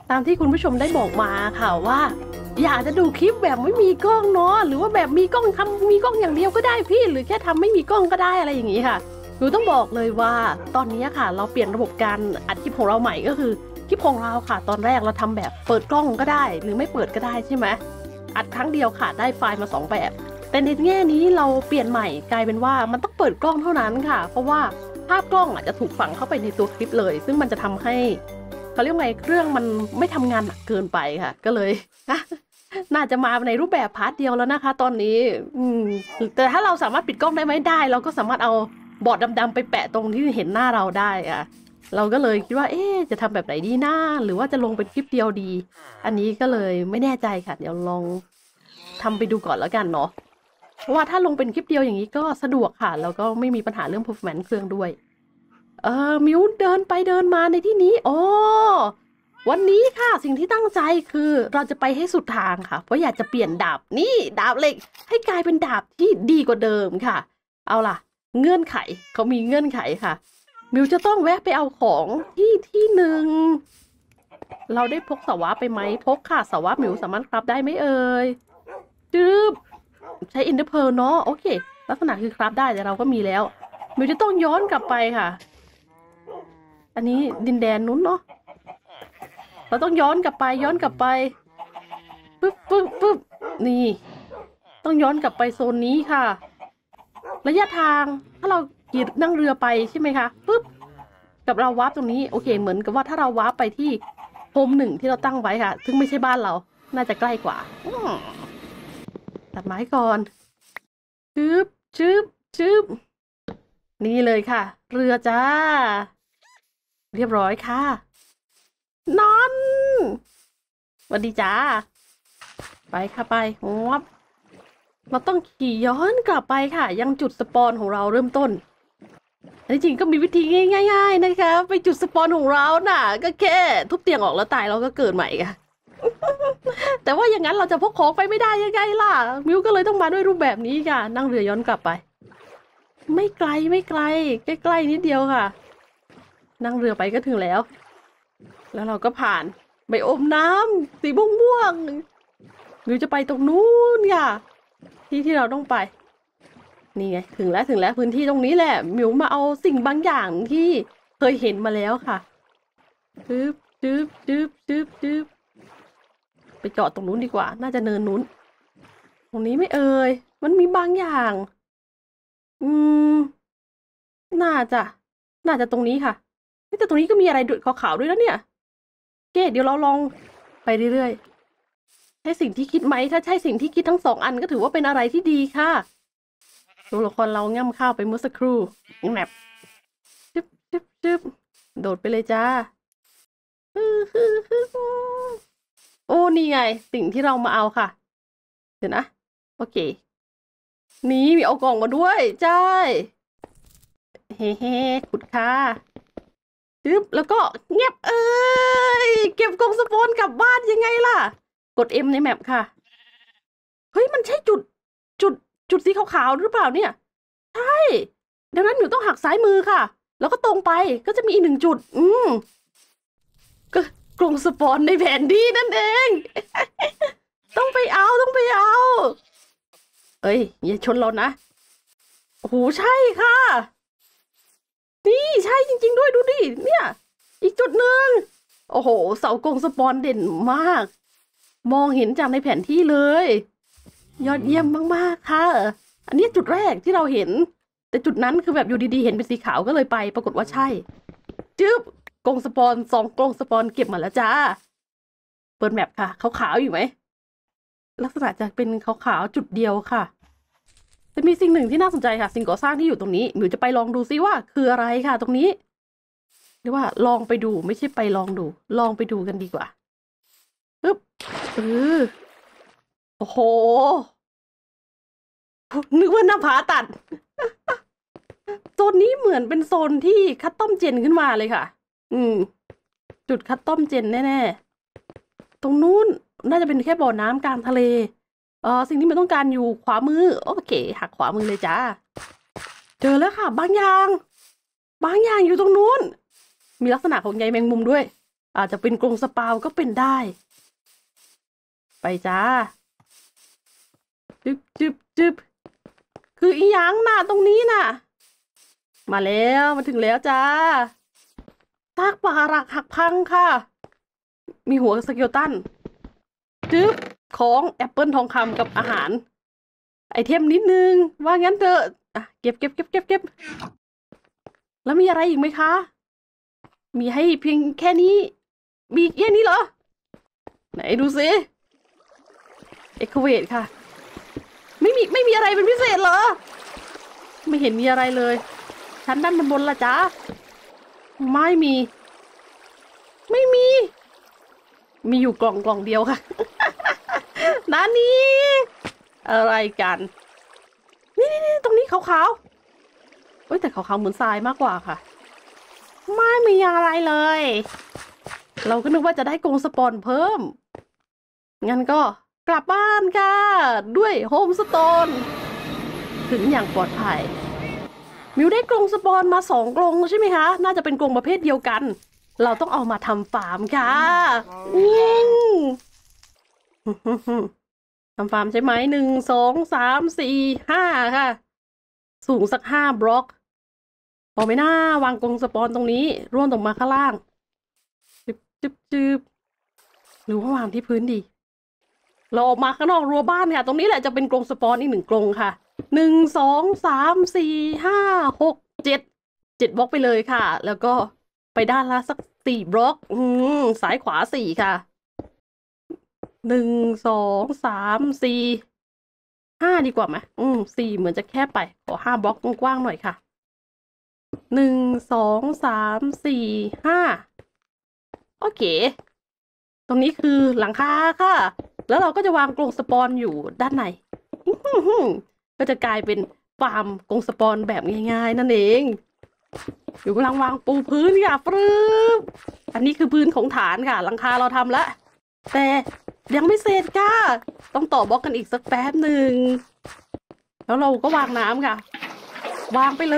ตามที่คุณผู้ชมได้บอกมาค่ะว่าอยากจะดูคลิปแบบไม่มีกล้องเนาะหรือว่าแบบมีกล้องทำมีกล้องอย่างเดียวก็ได้พี่หรือแค่ทำไม่มีกล้องก็ได้อะไรอย่างนี้ค่ะหนูต้องบอกเลยว่าตอนนี้ค่ะเราเปลี่ยนระบบการอัดคลิปของเราใหม่ก็คือคลิปของเราค่ะตอนแรกเราทำแบบเปิดกล้องก็ได้หรือไม่เปิดก็ได้ใช่ไหมอัดครั้งเดียวค่ะได้ไฟล์มา2แบบแต่ในแง่นี้เราเปลี่ยนใหม่กลายเป็นว่ามันต้องเปิดกล้องเท่านั้นค่ะเพราะว่าภาพกล้องอาจจะถูกฝังเข้าไปในตัวคลิปเลยซึ่งมันจะทำให้เขาเรียกไงเครื่องมันไม่ทำงานหนักเกินไปค่ะก็เลย น่าจะมาในรูปแบบพาร์ทเดียวแล้วนะคะตอนนี้แต่ถ้าเราสามารถปิดกล้องได้ไหมได้เราก็สามารถเอาบอร์ดดำๆไปแปะตรงที่เห็นหน้าเราได้อะเราก็เลยคิดว่าจะทำแบบไหนดีนะหรือว่าจะลงเป็นคลิปเดียวดีอันนี้ก็เลยไม่แน่ใจค่ะเดี๋ยวลองทำไปดูก่อนแล้วกันเนาะเพราะว่าถ้าลงเป็นคลิปเดียวอย่างนี้ก็สะดวกค่ะแล้วก็ไม่มีปัญหาเรื่อง performance เครื่องด้วยมิวเดินไปเดินมาในที่นี้วันนี้ค่ะสิ่งที่ตั้งใจคือเราจะไปให้สุดทางค่ะเพราะอยากจะเปลี่ยนดาบนี่ดาบเหล็กให้กลายเป็นดาบที่ดีกว่าเดิมค่ะเอาล่ะเงื่อนไขเขามีเงื่อนไขค่ะมิวจะต้องแวะไปเอาของที่หนึ่งเราได้พกสวะไปไหมพกค่ะสวะมิวสามารถครับได้ไหมเอ่ยจึ๊บใช้อินเตอร์เพลเนาะโอเคลักษณะคือครับได้แต่เราก็มีแล้วมิวจะต้องย้อนกลับไปค่ะอันนี้ดินแดนนู้นเนาะเราต้องย้อนกลับไปปึ๊บนี่ต้องย้อนกลับไปโซนนี้ค่ะระยะทางถ้าเราขี่นั่งเรือไปใช่ไหมคะปึ๊บกับเราวาร์ปตรงนี้โอเคเหมือนกับว่าถ้าเราวาร์ปไปที่โฮม1ที่เราตั้งไว้ค่ะซึ่งไม่ใช่บ้านเราน่าจะใกล้กว่าตัดไม้ก่อนชึบนี่เลยค่ะเรือจ้าเรียบร้อยค่ะนอนสวัสดีจ้าไปค่ะไปงับเราต้องขี่ย้อนกลับไปค่ะยังจุดสปอนของเราเริ่มต้นจริงๆก็มีวิธีง่ายๆนะคะไปจุดสปอนของเราน่ะก็แค่ทุบเตียงออกแล้วตายเราก็เกิดใหม่ค่ะ แต่ว่าอย่างนั้นเราจะพกของไปไม่ได้ยังไงล่ะมิวก็เลยต้องมาด้วยรูปแบบนี้ค่ะนั่งเรือย้อนกลับไปไม่ไกลใกล้ๆนิดเดียวค่ะนั่งเรือไปก็ถึงแล้วเราก็ผ่านไบโอมน้ำสีม่วงหรือจะไปตรงนู้นค่ะที่เราต้องไปนี่ไงถึงแล้วพื้นที่ตรงนี้แหละมิวมาเอาสิ่งบางอย่างที่เคยเห็นมาแล้วค่ะจึ๊บไปจอดตรงนู้นดีกว่าน่าจะเนินนู้นตรงนี้ไม่เอ่ยมันมีบางอย่างน่าจะตรงนี้ค่ะแต่ตรงนี้ก็มีอะไรขาวๆด้วยนะเนี่ยเดี๋ยวเราลองไปเรื่อยๆใช่สิ่งที่คิดไหมถ้าใช่สิ่งที่คิดทั้ง2อันก็ถือว่าเป็นอะไรที่ดีค่ะตัวละครเราง่ำข้าวไปเมื่อสักครู่แมปจึ๊บโดดไปเลยจ้าโอ้นี่ไงสิ่งที่เรามาเอาค่ะเดี๋ยวนะโอเคนี่มีเอากล่องมาด้วยใช่เฮ้ขุดค่ะแล้วก็เงียบเก็บกล่องสปอนกลับบ้านยังไงล่ะกด M ในแมปค่ะเฮ้ยมันใช่จุดสีขาวๆหรือเปล่าเนี่ยใช่ดังนั้นหนูต้องหักซ้ายมือค่ะแล้วก็ตรงไปก็จะมีอีก1 จุดก็กล่องสปอนในแผนที่นั่นเอง ต้องไปเอาอย่าชนเรานะโอ้โหใช่ค่ะนี่ใช่จริงๆด้วยดูดิเนี่ยอีกจุดหนึ่งโอ้โหเสากงสปอนเด่นมากมองเห็นจากในแผนที่เลยยอดเยี่ยมมากๆค่ะอันนี้จุดแรกที่เราเห็นแต่จุดนั้นคือแบบอยู่ดีๆเห็นเป็นสีขาวก็เลยไปปรากฏว่าใช่จึ๊บกงสปอน2 กงสปอนเก็บมาแล้วจ้าเปิดแมปค่ะขาวๆอยู่ไหมลักษณะจะเป็นขาวๆจุดเดียวค่ะจะมีสิ่งหนึ่งที่น่าสนใจค่ะสิ่งก่อสร้างที่อยู่ตรงนี้หนูจะไปลองดูซิว่าคืออะไรค่ะตรงนี้หรือว่าลองไปดูไม่ใช่ไปลองดูลองไปดูกันดีกว่าปึ๊บโอ้โหนึกว่าหน้าผาตัด โซนนี้เหมือนเป็นโซนที่คัสตอมเจนขึ้นมาเลยค่ะจุดคัสตอมเจนแน่ๆตรงนู้นน่าจะเป็นแค่บ่อน้ำกลางทะเลสิ่งที่มันต้องการอยู่ขวามือโอเคหักขวามือเลยจ้าเจอแล้วค่ะบางอย่างอยู่ตรงนู้นมีลักษณะของใยแมงมุมด้วยอาจจะเป็นกรงสปาวก็เป็นได้ ไปจ้าจึบจึบจึบคืออีหยังน่ะตรงนี้น่ะมาแล้วมาถึงแล้วจ้าซากปรักหักพังค่ะมีหัวสเกลตันจึบของแอปเปิลทองคำกับอาหารไอเทมนิดนึงว่างั้นเถอะอ่ะเก็บแล้วมีอะไรอีกไหมคะมีให้เพียงแค่นี้มีแค่นี้เหรอไหนดูสิเอ็กเวทค่ะไม่มีอะไรเป็นพิเศษเหรอไม่เห็นมีอะไรเลยชั้นด้านบนละจ๊ะไม่มีมีอยู่กล่องเดียวค่ะ ด้านนี้อะไรกันนี่ตรงนี้ขาวๆเอ้ยแต่ขาวๆเหมือนทรายมากกว่าค่ะไม่มีอะไรเลยเราก็นึกว่าจะได้กรงสปอนเพิ่มงั้นก็กลับบ้านค่ะด้วยโฮมสโตนถึงอย่างปลอดภัยมิวได้กรงสปอนมา2 กรงใช่ไหมคะน่าจะเป็นกรงประเภทเดียวกันเราต้องเอามาทำฟาร์มค่ะยิ่งทำฟาร์มใช่ไหม1 2 3 4 5ค่ะสูงสัก5 บล็อกพอไม่น่าวางกรงสปอนตรงนี้ร่วงตกมาข้างล่างจึบหรือว่าวางที่พื้นดีเราออกมาข้างนอกรั้วบ้านค่ะตรงนี้แหละจะเป็นกรงสปอนอีก1 กรงค่ะ1 2 3 4 5 6 7 บล็อกไปเลยค่ะแล้วก็ไปด้านละสัก4 บล็อกซ้ายขวา4ค่ะ1 2 3 4 5ดีกว่าไหม4เหมือนจะแคบไปขอ5 บล็อกกว้างๆหน่อยค่ะ1 2 3 4 5โอเคตรงนี้คือหลังคาค่ะแล้วเราก็จะวางกรงสปอนอยู่ด้านในก็จะกลายเป็นฟาร์มกรงสปอนแบบง่ายๆนั่นเองอยู่กำลังวางปูพื้นค่ะปรึ๊บอันนี้คือพื้นของฐานค่ะหลังคาเราทำแล้วแต่ยังไม่เสร็จค่ะต้องต่อบล็อกกันอีกสักแป๊บหนึ่งแล้วเราก็วางน้ำค่ะวางไปเลย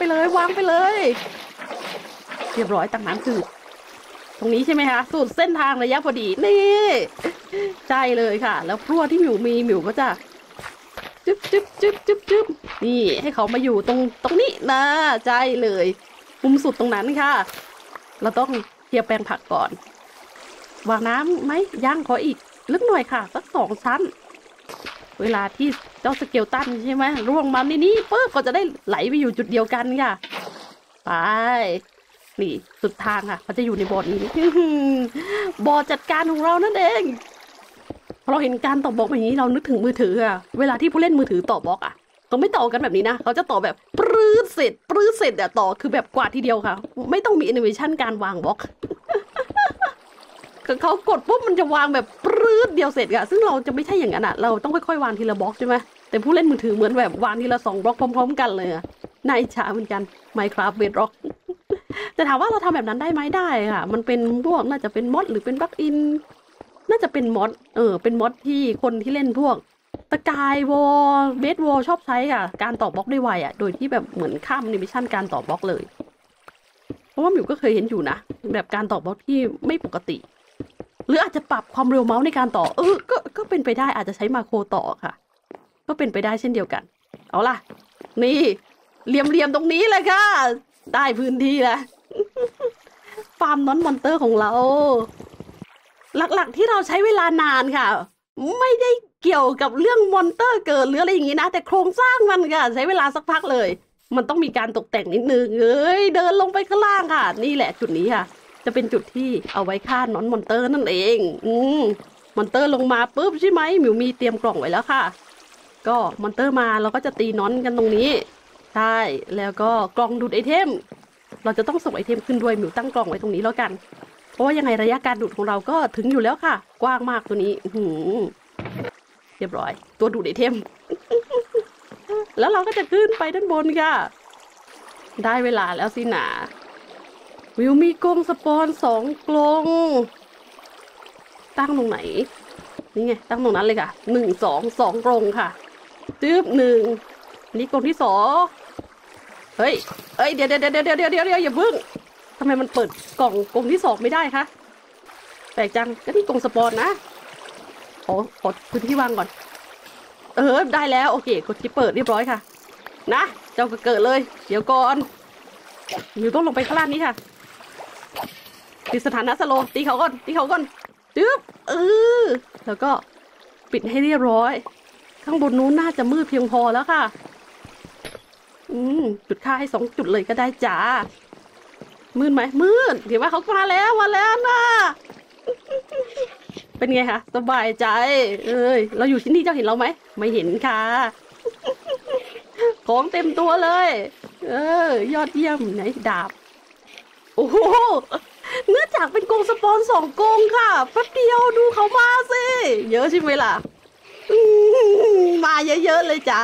เรียบร้อยตักน้ำจืดตรงนี้ใช่ไหมคะสูตรเส้นทางระยะพอดีนี่ใช่เลยค่ะแล้วพรั่วที่หมิวก็จะจึ๊บนี่ให้เขามาอยู่ตรงนี้นะใช่เลยมุมสุดตรงนั้นค่ะเราต้องเคลียร์แปลงผักก่อนวางน้ำไหมย่างขออีกลึกหน่อยค่ะสัก2 ชั้นเวลาที่เจ้าสเกลตันใช่ไหมร่วงมาในนี้ปุ๊บก็จะได้ไหลไปอยู่จุดเดียวกันค่ะไปนี่สุดทางค่ะเขาจะอยู่ในบ่อนี้ บ่อจัดการของเรานั่นเองพอเราเห็นการต่อบล็อกแบบนี้เรานึกถึงมือถืออะเวลาที่ผู้เล่นมือถือต่อบล็อกอะเขาไม่ต่อกันแบบนี้นะเขาจะต่อแบบปรื้ดเสร็จอะต่อคือแบบกวาดทีเดียวค่ะไม่ต้องมีแอนิเมชันการวางบล็อก เขากดปุ๊บมันจะวางแบบปรื้ดเดียวเสร็จอะซึ่งเราจะไม่ใช่อย่างนั้นอะเราต้องค่อยๆวางทีละบล็อกใช่ไหมแต่ผู้เล่นมือถือเหมือนแบบวางทีละ2 บล็อกพร้อมๆกันเลยอะน่าอิจฉาเหมือนกัน Minecraft Bedrock จะถามว่าเราทำแบบนั้นได้ไหมได้ค่ะมันเป็นพวกน่าจะเป็นมอดหรือเป็นบั๊กอินน่าจะเป็นมอดเป็นมอดที่คนที่เล่นพวกตะกายวอลเบสวอลชอบใช้ค่ะการต่อบล็อกได้ไวอ่ะโดยที่แบบเหมือนข้ามแอนิเมชันการต่อบล็อกเลยเพราะว่ามิวก็เคยเห็นอยู่นะแบบการต่อบล็อกที่ไม่ปกติหรืออาจจะปรับความเร็วเมาส์ในการต่อก็เป็นไปได้อาจจะใช้มาโครต่อค่ะก็เป็นไปได้เช่นเดียวกันเอาล่ะนี่เหลี่ยมตรงนี้เลยค่ะได้พื้นที่แล้ว ฟาร์มน้อนมอนเตอร์ของเราหลักๆที่เราใช้เวลานานค่ะไม่ได้เกี่ยวกับเรื่องมอนเตอร์เกิดหรืออะไรอย่างนี้นะแต่โครงสร้างมันค่ะใช้เวลาสักพักเลยมันต้องมีการตกแต่งนิดนึงเดินลงไปข้างล่างค่ะนี่แหละจุดนี้ค่ะจะเป็นจุดที่เอาไว้ฆ่าน้อนมอนเตอร์นั่นเองมอนเตอร์ลงมาปุ๊บใช่ไหมมิวมีเตรียมกล่องไว้แล้วค่ะก็มอนเตอร์มาเราก็จะตีน้อนกันตรงนี้ใช่แล้วก็กล่องดูดไอเทมเราจะต้องส่งไอเทมขึ้นด้วยมิวตั้งกล่องไว้ตรงนี้แล้วกันเพราะว่ายังไงระยะการดูดของเราก็ถึงอยู่แล้วค่ะกว้างมากตัวนี้เรียบร้อยตัวดูดไอเทม แล้วเราก็จะขึ้นไปด้านบนค่ะได้เวลาแล้วสินะวิวมีกรงสปอน2 กรงตั้งตรงไหนนี่ไงตั้งตรงนั้นเลยค่ะ2 กรงค่ะจึ๊บ1นี่กรงที่2เฮ้ยเดี๋ยวอย่าเพิ่งทำไมมันเปิดกรงที่2ไม่ได้คะแปลกจังก็ที่กรงสปอนนะขอพื้นที่วางก่อนได้แล้วโอเคกดที่เปิดเรียบร้อยค่ะนะเจ้าก็เกิดเลยเดี๋ยวก่อนอยู่ต้องลงไปข้างล่างนี้ค่ะติดสถานะสโลตีเขาก่อนจึ๊บแล้วก็ปิดให้เรียบร้อยข้างบนนู้นน่าจะมืดเพียงพอแล้วค่ะจุดค่าให้2 จุดเลยก็ได้จ้ามืดไหมมืดเดี๋ยวว่าเขามาแล้วนะเป็นไงคะสบายใจเราอยู่ที่นี่เจ้าเห็นเราไหมไม่เห็นค่ะของเต็มตัวเลยยอดเยี่ยมไหนดาบโอ้โหเนื่องจากเป็นกรงสปอน2 กรงค่ะแป๊บเดียวดูเขามาสิเยอะใช่ไหมล่ะมาเยอะๆเลยจ้า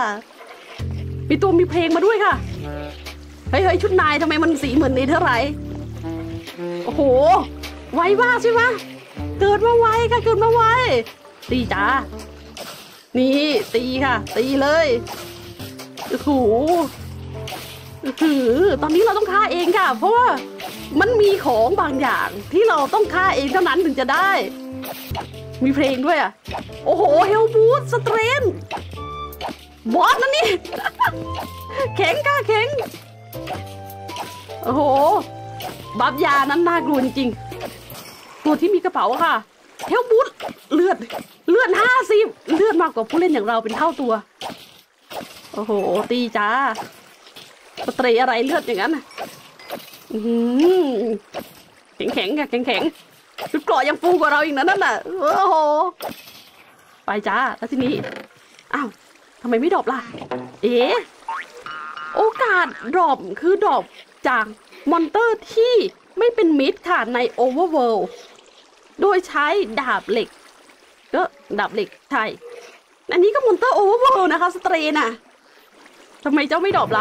มีเพลงมาด้วยค่ะเฮ้ยชุดนายทำไมมันสีเหมือนในเท่าไหร่โอ้โหไวมากใช่ไหมเกิดมาไวค่ะเกิดมาไวตีจ้านี่ตีค่ะตีเลยโอ้โหตอนนี้เราต้องฆ่าเองค่ะเพราะว่ามันมีของบางอย่างที่เราต้องฆ่าเองเท่านั้นถึงจะได้มีเพลงด้วยอ่ะโอ้โหเฮลบูสสเตรนบอสนั่นนี่ แข็งค่ะแข็งโอ้โหบัฟยานั้นน่ากลัวจริงๆตัวที่มีกระเป๋าค่ะเฮลบูสเลือด50เลือดมากกว่าผู้เล่นอย่างเราเป็นเท่าตัวโอ้โหตีจ้าสเตรอะไรเลือดอย่างนั้นแข็งค่ะแข็งชุดเกราะยังฟูกว่าเราอีกนั่นน่ะโอ้โหไปจ้าแล้วทีนี้อ้าวทำไมไม่ดรอปล่ะโอกาสดรอปคือดรอปจากมอนเตอร์ที่ไม่เป็นมิตรค่ะในโอเวอร์เวิลด์โดยใช้ดาบเหล็กก็ดาบเหล็กใช่อันนี้ก็มอนเตอร์โอเวอร์เวิลด์นะคะสเตรน่ะทำไมเจ้าไม่ดรอปล่ะ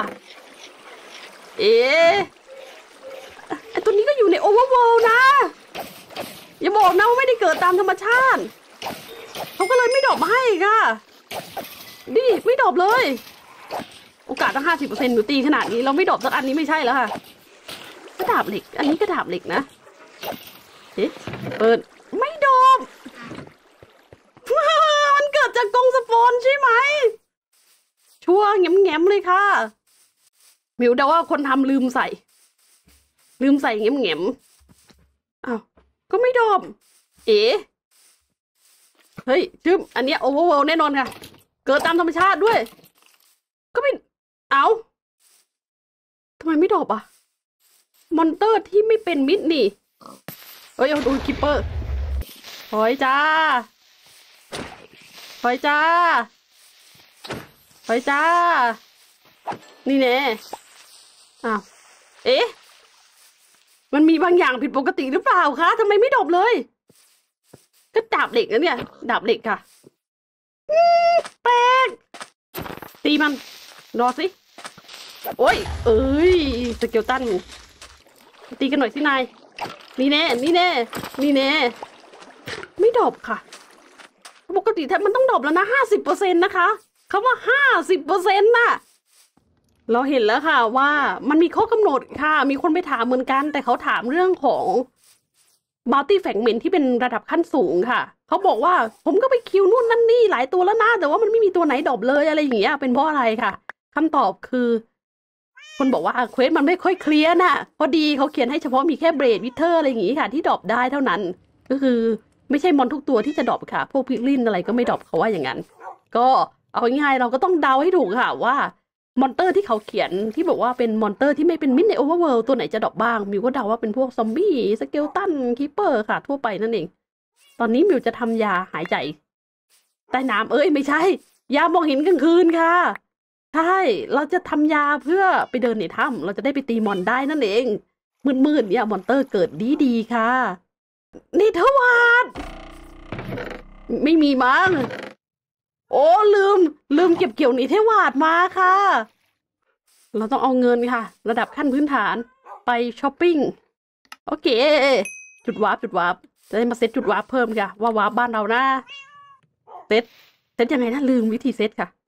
ไอตัวนี้ก็อยู่ในโอเวอร์เวิลด์นะอย่าบอกนะว่าไม่ได้เกิดตามธรรมชาติเขาก็เลยไม่ดรอปมาให้ค่ะดิไม่ดรอปเลยโอกาสตั้ง50%หนูตีขนาดนี้เราไม่ดรอปสักอันนี้ไม่ใช่แล้วค่ะกระดาบเหล็กอันนี้กระดาบเหล็กนะเปิดไม่ดรอปมันเกิดจากกรงสปอนใช่ไหมชัวร์แง้มเลยค่ะมิวเดาว่าคนทำลืมใส่แง้มอ้าวก็ไม่ดรอปเฮ้ยชื่ออันนี้โอเวอร์เวิลด์แน่นอนค่ะเกิดตามธรรมชาติด้วยก็ไม่ทำไมไม่ดรอปอ่ะมอนเตอร์ที่ไม่เป็นมิตรนี่เอาดูคิปเปอร์ถอยจ้านี่แน่อ้าวมันมีบางอย่างผิดปกติหรือเปล่าคะทำไมไม่ดรอปเลยก็ดาบเหล็กนะเนี่ยดาบเหล็กค่ะแปลกตีมันรอสิโอ้ยสเกลตันตีกันหน่อยสินายนี่แน่ไม่ดรอปค่ะปกติแทบมันต้องดรอปแล้วนะ50%นะคะคำว่า50%น่ะเราเห็นแล้วค่ะว่ามันมีข้อกำหนดค่ะมีคนไปถามเหมือนกันแต่เขาถามเรื่องของบัลตี้แฟกเมนที่เป็นระดับขั้นสูงค่ะเขาบอกว่าผมก็ไปคิวนู่นนั่นนี่หลายตัวแล้วนะแต่ว่ามันไม่มีตัวไหนดรอปเลยอะไรอย่างเงี้ยเป็นเพราะอะไรค่ะคำตอบคือคนบอกว่าเควสมันไม่ค่อยเคลียร์น่ะพอดีเขาเขียนให้เฉพาะมีแค่เบรดวิเทอร์อะไรอย่างงี้ค่ะที่ดรอปได้เท่านั้นก็คือไม่ใช่มอนทุกตัวที่จะดรอปค่ะพวกพิกลินอะไรก็ไม่ดรอปเขาว่าอย่างนั้นก็เอาง่ายๆเราก็ต้องเดาให้ถูกค่ะว่ามอนเตอร์ที่เขาเขียนที่บอกว่าเป็นมอนเตอร์ที่ไม่เป็นมิตรในโอเวอร์เวิลด์ตัวไหนจะดรอปบ้างมิวก็เดาว่าเป็นพวกซอมบี้สเกลตันคีเปอร์ค่ะทั่วไปนั่นเองตอนนี้มิวจะทำยาหายใจใต้น้ำไม่ใช่ยามองเห็นกลางคืนค่ะใช่เราจะทำยาเพื่อไปเดินในถ้ำเราจะได้ไปตีมอนได้นั่นเองมืดๆเนี่ยมอนเตอร์เกิดดีค่ะนี่เทวาดไม่มีมั้งโอ้ลืมเก็บเกี่ยวนิเทวาดมาค่ะเราต้องเอาเงินค่ะระดับขั้นพื้นฐานไปช้อปปิ้งโอเคจุดวาร์ปจะได้มาเซตจุดวาร์ปเพิ่มค่ะว่าวาร์ปบ้านเรานะเซตยังไงนะลืมวิธีเซตค่ะ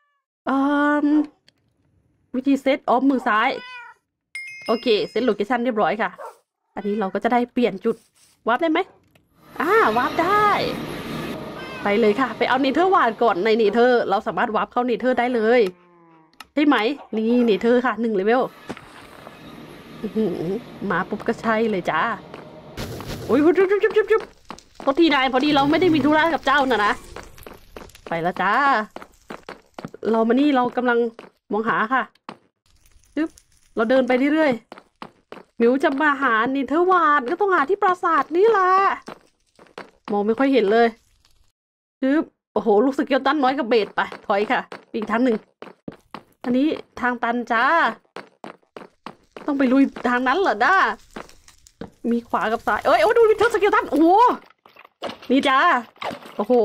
วิธีเซตมือซ้ายโอเคเซตโลเคชั่นเรียบร้อยค่ะอันนี้เราก็จะได้เปลี่ยนจุดวาร์ปได้ไหมวาร์ปได้ไปเลยค่ะไปเอาเนเธอร์วาร์ดก่อนในเนเธอร์เราสามารถวาร์ปเข้าเนเธอร์ได้เลยใช่ไหมนี่เนเธอร์ค่ะ1 เลเวลมาปุ๊บก็ใช่เลยจ้าโอ้ยจุ๊บพอทีนายพอดีเราไม่ได้มีธุระกับเจ้านะไปแล้วจ้าเรามานี่เรากำลังมองหาค่ะปึ๊บเราเดินไปเรื่อยๆมิวจะมาหาเนเธอร์วาร์ดก็ต้องหาที่ปราสาทนี่แหละมองไม่ค่อยเห็นเลยปึ๊บโอ้โหลูกสเกลตันน้อยกับเบสไปถอยค่ะอีกทางหนึ่งอันนี้ทางตันจ้าต้องไปลุยทางนั้นเหรอด้ามีขวากับซ้ายโอ้ดูวิเทอร์สเกลตันโอ้โหนี่จ้าโอ้โห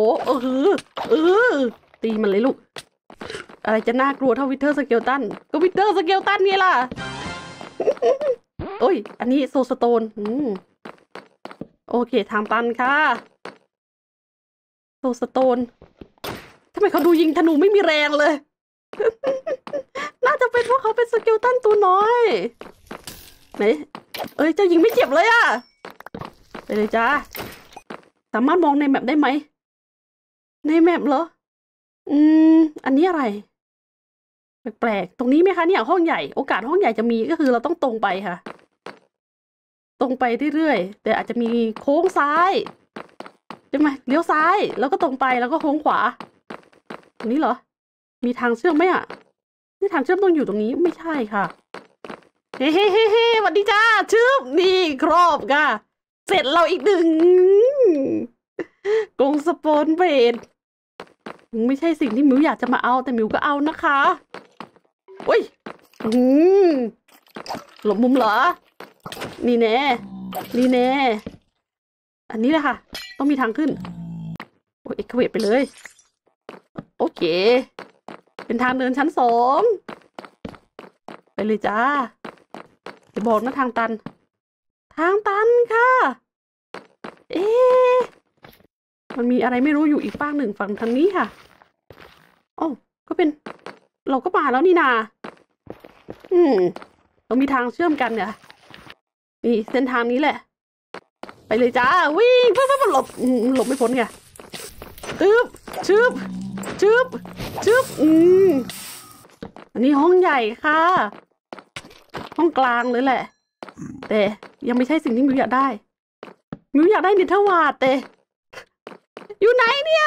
ตีมันเลยลูกอะไรจะน่ากลัวเท่าวิเทอร์สเกลตันก็วิเทอร์สเกลตันไงล่ะโอ้ยอันนี้โซสโตนโอเคทางตันค่ะโซสโตนทำไมเขาดูยิงธนูไม่มีแรงเลย น่าจะเป็นเพราะเขาเป็นสเกลตันตัวน้อยไหนเจ้ายิงไม่เจ็บเลยอะไปเลยจ้าสามารถมองในแมปได้ไหมในแมปเหรออันนี้อะไรแปลกๆตรงนี้ไหมคะเนี่ยห้องใหญ่โอกาสห้องใหญ่จะมีก็คือเราต้องตรงไปค่ะตรงไปเรื่อยๆแต่อาจจะมีโค้งซ้ายใช่ไหมเลี้ยวซ้ายแล้วก็ตรงไปแล้วก็โค้งขวาตรงนี้เหรอมีทางเชื่อมไหมอะนี่ทางเชื่อมต้องอยู่ตรงนี้ไม่ใช่ค่ะเฮ้สวัสดีจ้าชื่อนี่ครอบค่ะเสร็จเราอีก1กรงสปอนเบดไม่ใช่สิ่งที่มิวอยากจะมาเอาแต่มิวก็เอานะคะอุ้ยหลบมุมเหรอนี่แน่อันนี้แหละค่ะต้องมีทางขึ้นโอ้ยเอ็กเคเวทไปเลยโอเคเป็นทางเดินชั้น2ไปเลยจ้าจะบอกนะทางตันค่ะมันมีอะไรไม่รู้อยู่อีกฝั่งหนึ่งฝั่งทางนี้ค่ะอ๋อก็เป็นเราก็มาแล้วนี่นาเรามีทางเชื่อมกันเนี่ยนี่เส้นทางนี้แหละไปเลยจ้าวิ่งปุ๊บหลบไม่พ้นไงชึบอันนี้ห้องใหญ่ค่ะห้องกลางเลยแหละแต่ยังไม่ใช่สิ่งที่มิวอยากได้เนเธอร์วาร์ดแต่อยู่ไหนเนี่ย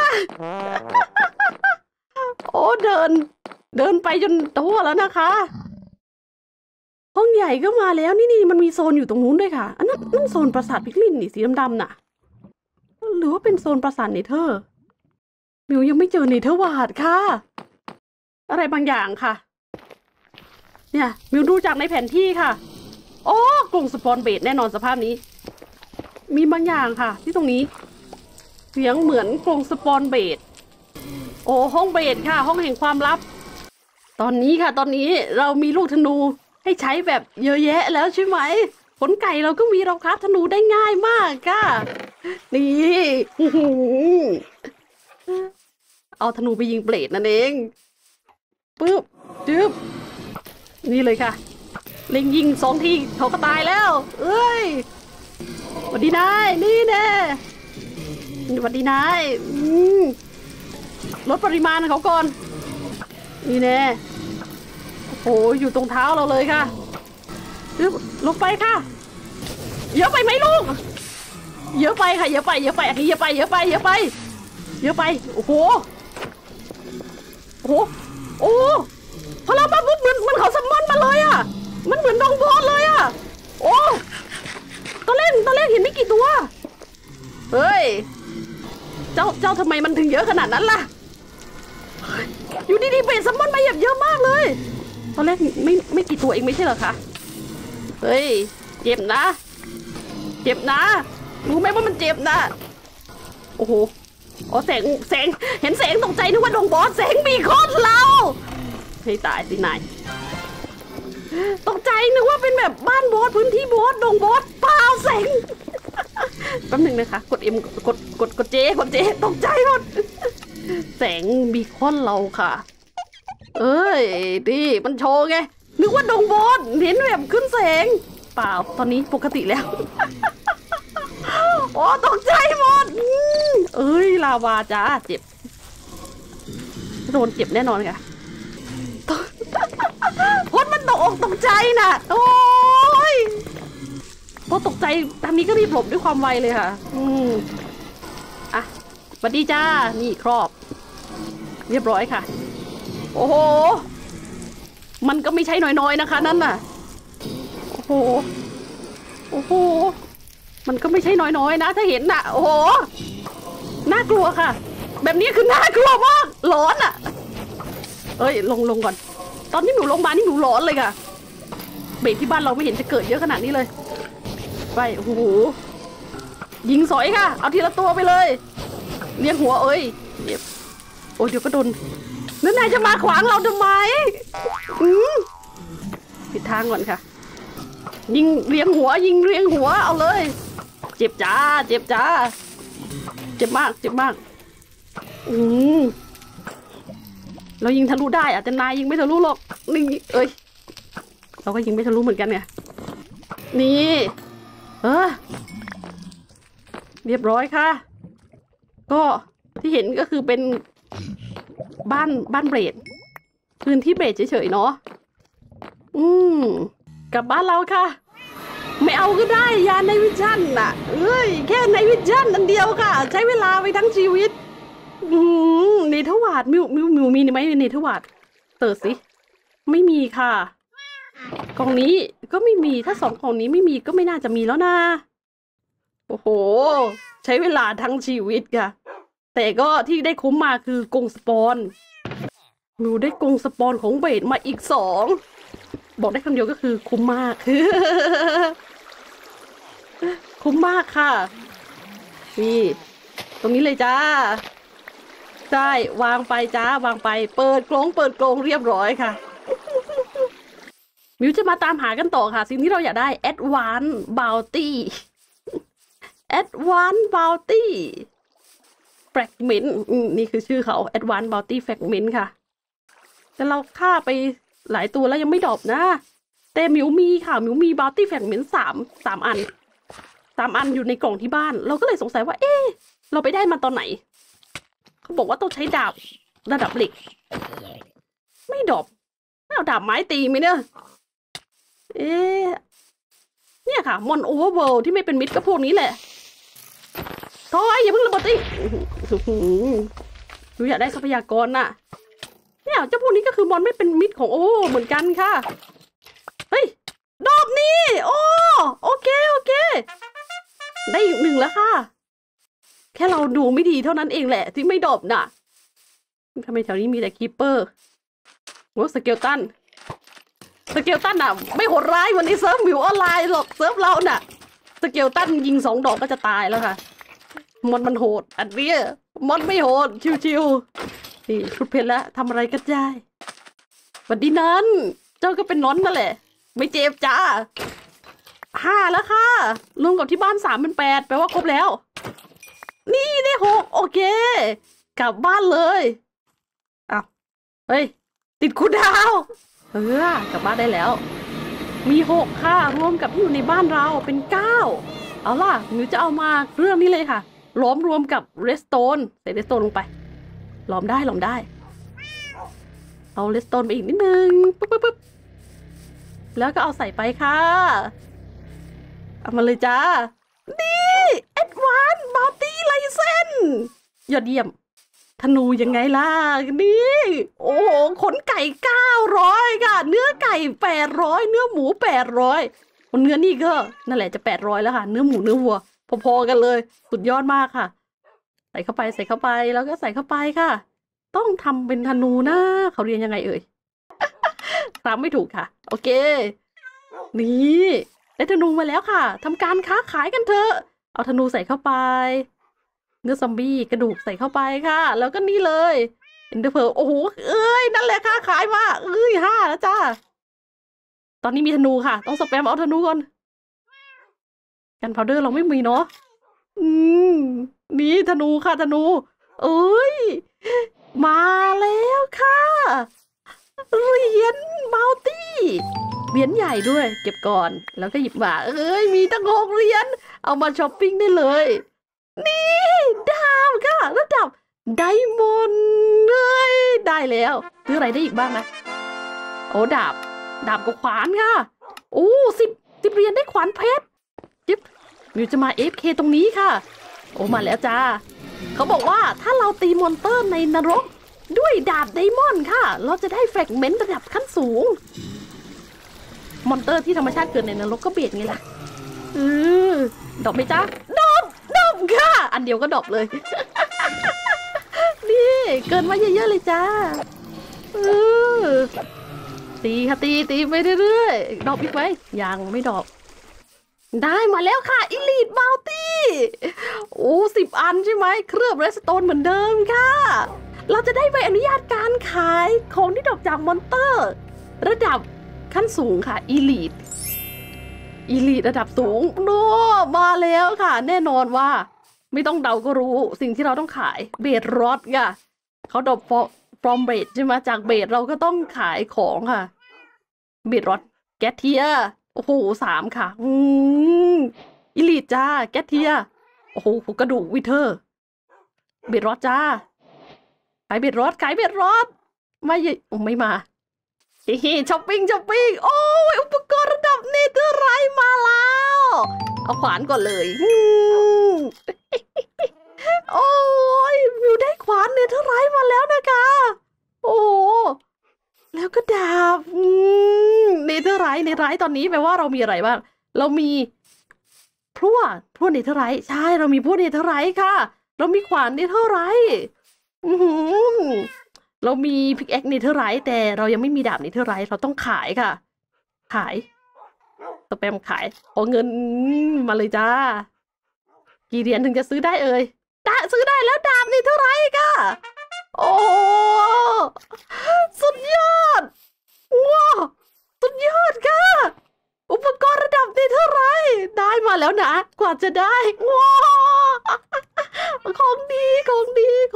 โอ้เดินไปจนทั่วแล้วนะคะห้องใหญ่ก็มาแล้วนี่มันมีโซนอยู่ตรงนู้นด้วยค่ะอันนั้นโซนปราสาทพิกลินนี่สีดำๆน่ะหรือว่าเป็นโซนปราสาทเนเธอร์มิวยังไม่เจอเนเธอร์วาร์ดค่ะอะไรบางอย่างค่ะเนี่ยมิวดูจากในแผนที่ค่ะโอ้กลุ่มสปอนเบดแน่นอนสภาพนี้มีบางอย่างค่ะที่ตรงนี้เสียงเหมือนกรงสปอนเบดโอ้ห้องเบดค่ะห้องแห่งความลับตอนนี้เรามีลูกธนูให้ใช้แบบเยอะแยะแล้วใช่ไหมขนไก่เราก็มีเราคราฟธนูได้ง่ายมากค่ะนี่เอาธนูไปยิงเบลดนั่นเองปึ๊บจึ๊บนี่เลยค่ะเล็งยิง2 ทีเขาก็ตายแล้วเอ้ยสวัสดีนายนี่แน่สวัสดีนายลดปริมาณเขาก่อนนี่แน่โอ้โหอยู่ตรงเท้าเราเลยค่ะลงไปค่ะเยอะไปไหมลูกเยอะไปค่ะเยอะไปอันนี้เยอะไปโอ้โหพอเรามาปุ๊บมันเขาซัมมอนมาเลยอ่ะมันเหมือนดองบอสเลยอ่ะโอ้ตอนแรกเห็นไม่กี่ตัวเฮ้ยเจ้าทำไมมันถึงเยอะขนาดนั้นล่ะอยู่ดีๆเบสซัมมอนมาเยอะมากเลยตอนแรกไม่กี่ตัวเองไม่ใช่เหรอคะเฮ้ยเจ็บนะรู้ไหมว่ามันเจ็บนะโอ้โหแสงเห็นแสงตกใจนึกว่าดงบอสแสงมีโคตรเราให้ตายสินายตกใจนึกว่าเป็นแบบบ้านบอสพื้นที่บอสดงบอสเปล่าแสงแป๊บนึงนะคะกดเอ็มกดเจตกใจหมดแสงบีคอนเราค่ะเอ้ยดิมันโชว์ไงนึกว่าดงบอสเห็นแบบขึ้นแสงเปล่าตอนนี้ปกติแล้วโอ้ตกใจหมดเอ้ยลาวาจ้าเจ็บโดนเจ็บแน่นอนค่ะพดมันตกอกตกใจน่ะโอ้ยพอตกใจตอนนี้ก็รีบหลบด้วยความไวเลยค่ะอ่ะสวัสดีจ้านี่ครอบเรียบร้อยค่ะโอ้โหมันก็ไม่ใช่น้อยๆนะคะนั่นน่ะโอ้โหโอ้โหมันก็ไม่ใช่น้อยๆนะถ้าเห็นน่ะโอ้โหน่ากลัวค่ะแบบนี้คือน่ากลัวมากร้อนอ่ะเอ้ยลงก่อนตอนที่หนูลงมานี่หนูร้อนเลยค่ะเบรกที่บ้านเราไม่เห็นจะเกิดเยอะขนาดนี้เลยไปโอ้โหยิงสอยค่ะเอาทีละตัวไปเลยเลี้ยงหัวเอ้ยโอ้เดี๋ยวก็โดนนั่นนายจะมาขวางเราทำไมผิดทางก่อนค่ะยิงเลี้ยงหัวยิงเลี้ยงหัวเอาเลยเจ็บจ้าเจ็บจ้าเจ็บมากเจ็บมากเรายิงทะลุได้อาจจะนายยิงไม่ทะลุหรอกนี่เอ้ยเราก็ยิงไม่ทะลุเหมือนกันไงนี่เรียบร้อยค่ะก็ที่เห็นก็คือเป็นบ้านเบรดพื้นที่เบรดเฉยๆเนาะกลับบ้านเราค่ะไม่เอาก็ได้ยาในวิชั่นน่ะเอ้ยแค่ในวิชั่นอันเดียวค่ะใช้เวลาไปทั้งชีวิตเนเธอร์วาร์ดมิวมีไหมเนเธอร์วาร์ดเติร์ดสิไม่มีค่ะกล่องนี้ก็ไม่มีถ้า2 กล่องนี้ไม่มีก็ไม่น่าจะมีแล้วนะโอ้โหใช้เวลาทั้งชีวิตค่ะแต่ก็ที่ได้คุ้มมาคือกรงสปอนมิวได้กรงสปอนของเบดมาอีก2บอกได้คำเดียวก็คือคุ้มมาก คุ้มมากค่ะนี่ตรงนี้เลยจ้าใช่วางไปจ้าวางไปเปิดกรงเรียบร้อยค่ะ มิวจะมาตามหากันต่อค่ะสิ่งที่เราอยากได้ Advanced Bounty Advanced Bounty Fragment นี่คือชื่อเขา Advanced Bounty Fragment ค่ะแต่เราฆ่าไปหลายตัวแล้วยังไม่ดรอปนะแต่มิวมีค่ะมิวมี Bounty Fragment 3 อัน3 อันอยู่ในกล่องที่บ้านเราก็เลยสงสัยว่าเราไปได้มาตอนไหนเขาบอกว่าต้องใช้ดาบระดับเหล็กไม่ดรอปเอาดาบไม้ตีไหมเนี่ยเนี่ยค่ะมอนโอเวอร์เวิลด์ที่ไม่เป็นมิตรก็พวกนี้แหละทอยอย่าเพิ่งระเบิดตีหนูอยากได้ทรัพยากรน่ะเนี่ยเจ้าพวกนี้ก็คือมอนไม่เป็นมิตรของโอเวอร์เวิลด์เหมือนกันค่ะเฮ้ยดอกนี้โอเคได้อีก1แล้วค่ะแค่เราดูไม่ดีเท่านั้นเองแหละที่ไม่ดรอปน่ะทำไมแถวนี้มีแต่คีปเปอร์โอ้สเกลตันน่ะไม่โหดร้ายวันนี้เซิร์ฟมิวออนไลน์หรอกเซิร์ฟเราน่ะสเกลตันยิง2 ดอกก็จะตายแล้วค่ะมันโหดอันเนี้ยมันไม่โหดชิวๆนี่ชุดเพชรแล้วทำอะไรก็ได้วันดีนั้นเจ้าก็เป็นน้อนนั่นแหละไม่เจ็บจ้า5แล้วค่ะรวมกับที่บ้าน3เป็น8แปลว่าครบแล้วนี่ได้6โอเคกลับบ้านเลยอ้าวเฮ้ยติดคูลดาวน์กลับบ้านได้แล้วมี6ค่ะรวมกับที่อยู่ในบ้านเราเป็น9เอาล่ะมิวจะเอามาเรื่องนี้เลยค่ะล้อมรวมกับเรสโตนใส่เรสโตนลงไปล้อมได้เอาเรสโตนไปอีกนิดนึงปึ๊บแล้วก็เอาใส่ไปค่ะเอามาเลยจ้านี่แอดวานซ์มัลติไลเซนยอดเยี่ยมธนูยังไงล่ะนี่โอ้โหขนไก่900ค่ะเนื้อไก่800เนื้อหมู800เนื้อนี่ก็นั่นแหละจะ800แล้วค่ะเนื้อหมูเนื้อวัวพอๆกันเลยสุดยอดมากค่ะใส่เข้าไปแล้วก็ใส่เข้าไปค่ะต้องทำเป็นธนูนะเขาเรียนยังไงเอ่ยตามไม่ถูกค่ะโอเคนี่ได้ธนูมาแล้วค่ะทำการค้าขายกันเถอะเอาธนูใส่เข้าไปเนื้อซอมบี้กระดูกใส่เข้าไปค่ะแล้วก็นี่เลยเอ็นเดอร์เพลโอ้โหนั่นแหละค่ะขายมา5แล้วจ้าตอนนี้มีธนูค่ะต้องสแปมเอาธนูก่อนกันพาวเดอร์เราไม่มีเนาะนี่ธนูค่ะธนูมาแล้วค่ะเหรียญมัลตี้เหรียญใหญ่ด้วยเก็บก่อนแล้วก็หยิบมามีตั้ง6 เหรียญเอามาช้อปปิ้งได้เลยนี่ดาบค่ะระดับไดมอนด์เลยได้แล้วซื้ออะไรได้อีกบ้างนะโอ้ดาบกับขวานค่ะโอ้10 เหรียญได้ขวานเพชรจิ๊บมิวจะมา AFK ตรงนี้ค่ะโอ้มาแล้วจ้าเขาบอกว่าถ้าเราตีมอนเตอร์ในนรกด้วยดาบไดมอนด์ค่ะเราจะได้แฟกเมนต์ระดับขั้นสูงมอนเตอร์ที่ธรรมชาติเกิดในนรกก็เบียดไงล่ะดอกไหมจ๊ะดอกค่ะอันเดียวก็ดอกเลย นี่เกินมาเยอะๆเลยจ้าตีค่ะตีไปเรื่อยๆดอกอีกไหมยังไม่ดอกได้มาแล้วค่ะอิลีทบัลตี้โอ้10 อันใช่ไหมเคลือบเรสโตนเหมือนเดิมค่ะเราจะได้ใบอนุญาตการขายของที่ดอกจากมอนเตอร์ระดับขั้นสูงค่ะอีลีทระดับสูงโน่มาแล้วค่ะแน่นอนว่าไม่ต้องเดาก็รู้สิ่งที่เราต้องขายเบดรอดค่ะเขาดรอปฟรอมเบดใช่ไหมจากเบดเราก็ต้องขายของค่ะเบดรอดแกทเทียโอ้โห3ค่ะอีลีทจ้าแกทเทียโอ้โหกระดูกวิเทอร์เบดรอดจ้าขายเบดรอดไม่มาช้อปปิ้งโอ้ยอุปกรณ์ระดับเนเธอร์ไรท์มาแล้วเอาขวานก่อนเลยโอ้ยวิวได้ขวานเนเธอร์ไรท์มาแล้วนะคะโอ้แล้วก็ดาบเนเธอร์ไรท์ตอนนี้แปลว่าเรามีอะไรบ้างเรามีพลั่วเนเธอร์ไรท์ใช่เรามีพลั่วเนเธอร์ไรท์ค่ะเรามีขวานเนเธอร์ไรท์เรามีพิกแอคเนเธอร์ไรท์แต่เรายังไม่มีดาบเนเธอร์ไรท์เราต้องขายค่ะขายสแปมขายขอเงินมาเลยจ้ากี่เหรียญถึงจะซื้อได้ซื้อได้แล้วดาบเนเธอร์ไรท์ค่ะโอ้สุดยอดว้าวสุดยอดค่ะอุปกรณ์ระดับเนเธอร์ไรท์ได้มาแล้วนะกว่าจะได้ว้าวของดีมากของ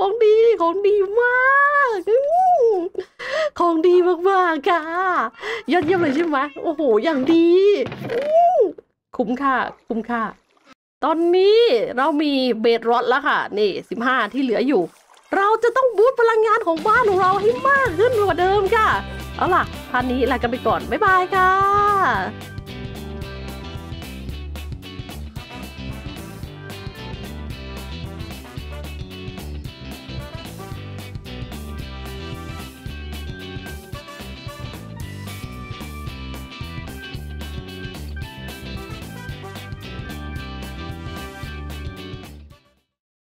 ดีมากค่ะยอดเยี่ยมเลยใช่ไหมโอ้โหอย่างดีคุ้มค่าตอนนี้เรามีเบดรอดแล้วค่ะนี่15ที่เหลืออยู่เราจะต้องบูสต์พลังงานของบ้านของเราให้มากขึ้นกว่าเดิมค่ะเอาล่ะพาร์ทนี้ลากันไปก่อนบ๊ายบายค่ะ